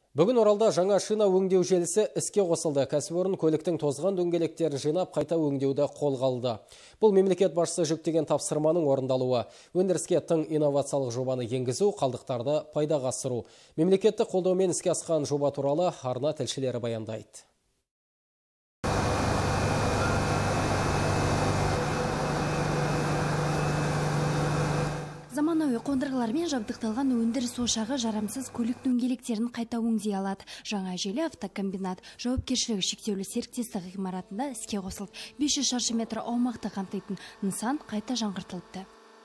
Бүгін Оралда жаңа шина өңдеу желісі іске қосылды. Кәсіпорын көліктің тозған дөңгелектерін жинап, қайта өңдеуді қолға алды. Бұл мемлекет басшысы жүктеген тапсырманың орындалуы. Өндіріске тың инновациялық жобаны енгізу, қалдықтарды пайдаға асыру. Мемлекеттік қолдаумен іске асқан жоба туралы арна тілшілері баяндайды. Заманауи қондырғылармен жабдықталған өндіріс ошағы жарамсыз көлік дөңгелектерін қайта өңдей алады. Жаңа желі автокомбинат жауапкершілігі шектеулі серіктестік ғимаратында іске қосылды. 500 шаршы метр аумақты қамтитын нысан қайта жаңғыртылыпты.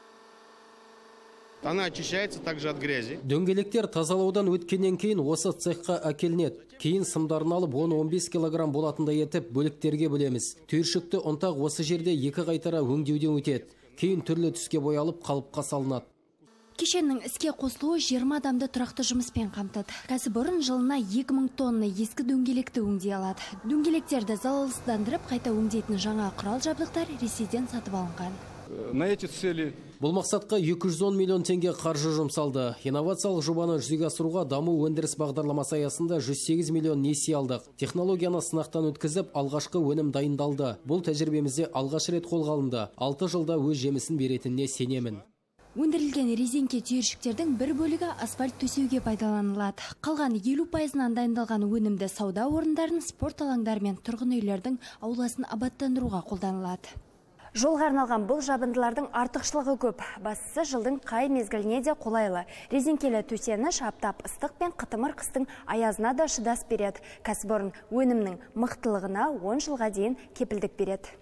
Она очищается также от грязи. Дөңгелектер тазалаудан өткеннен кейін осы цехқа әкелінеді. Кейін сымдарын алып 10-15 килограмм болатындай етіп бөліктерге бөлеміз. Түйіршікті ұнтақ осы жерде екі қайтара өңдеуден өтеді. Кейін түрлі түске боялып қалыпқа салынады. Кешеннің іске қосылуы 20 адамды тұрақты жұмыспен қамтыды. Кәсіпорын жылына 2000 тонна ескі дөңгелекті өңдей алады. Дөңгелектерді залалсыздандырып қайта өңдейтін жаңа құрал жабдықтар Ресейден сатып алынған. На эти цели Бұл мақсатқа 210 миллион теңге қаржы жұмсалды. Инновациялық жобаны жүзеге асыруға даму өндіріс бағдарламасы аясында 108 миллион несие алдық. Технологияны сынақтан өткізіп, алғашқы өнім дайындалды. Бұл тәжірибемізде алғаш рет қолға алынды. 6 жылда өз жемісін беретініне сенемін. Өндірілген резеңке түйіршіктердің бір бөлігі асфальт төсеуге пайдаланылады. Қалған 50%-нан дайындалған өнімді сауда орындарын, спорт алаңдары мен тұрғын үйлердің ауласын абаттандыруға қолданылады. Жолға арналған бұл жабындылардың артықшылығы көп. Бастысы жылдың қай мезгіліне де қолайлы. Резеңкелі төсеніш аптап ыстық пен қытымыр қыстың аязына да шыдас береді. Кәсіпорын өнімнің мықтылығына 10 жылға дейін кепілдік береді.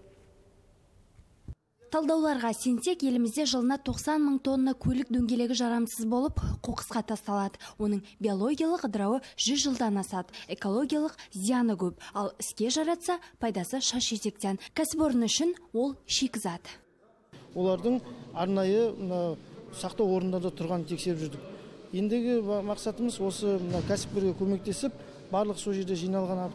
Талдауларға сенсек, елімізде жылына 90 мың тонна көлік дөңгелегі жарамсыз болып, қоқысқа тасталады. Оның биологиялық ыдырауы 100 жылдан асады. Экологиялық зияны көп, ал іске жаратса, пайдасы шаш етектен. Кәсіпорын үшін ол шикізат. Олардың арнайы сақтау орындарда тұрған тексеріп жүрдік. Ендігі мақсатымыз осы кәсіпкерге көмектесіп, барлық сол жерде жиналған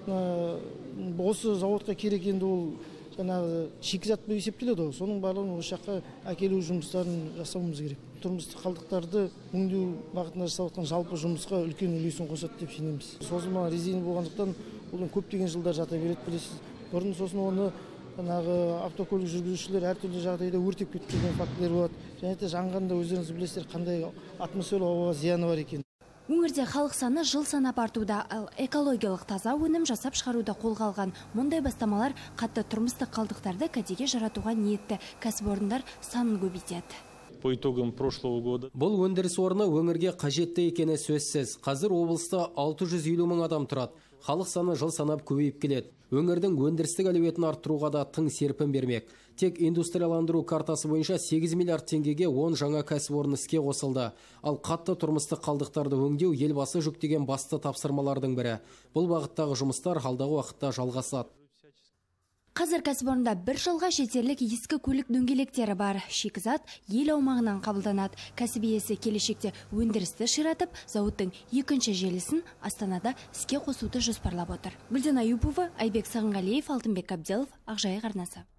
осы зауытқа керек енді ол шикізат болып есептеледі. Соның барлығын осы жаққа әкелу жұмыстарын жасауымыз керек. Тұрмыстық қалдықтарды өңдеу бағытында жасап жатқан жалпы жұмысқа үлкен үлесін қосады деп сенеміз. Созылмалы резина болғандықтан ол көптеген жылдар жата береді, білесіз. Бұрын сосын оны автокөлік жүргізушілер әртүрлі жағдайда өртеп кеткен фактілер болады. Және де жанғанда өздеріңіз білесіздер қандай атмосфера ауаға зияны бар екен. Өңірде халық саны жыл санап артуда, ал экологиялық таза өнім жасап шығаруда қолға алған. Мұндай бастамалар қатты тұрмыстық қалдықтарды кәдеге жаратуға ниетті. Кәсіпорындар санын көбейтеді. по итогам прошлого года. Бұл өндіріс орны өңірге қажетті екені сөзсіз. Қазір облыста 650 мың адам тұрады. Халық саны жыл санап көбейіп келеді. Өңірдің өндірістік әлеуетін арттыруға да тың серпін бермек. Тек индустрияландыру картасы бойынша 8 миллиард теңгеге 10 жаңа кәсіпорын іске қосылды. Ал қатты тұрмыстық қалдықтарды өңдеу елбасы жүктеген басты тапсырмалардың бірі. Бұл бағыттағы жұмыстар алдағы уақытта жалғасады. Қазір кәсіпорында бір жылға жетерлік ескі көлік дөңгелектері бар. Шикізат ел аумағынан қабылданады. Кәсіп иесі келешекте өндірісті ширатып, зауыттың екінші желісін Астанада іске қосуды жоспарлап отыр. Гүлден Аюпова, Айбек Сағынғалиев, Алтынбек Абделов, Ақжайық арнасы.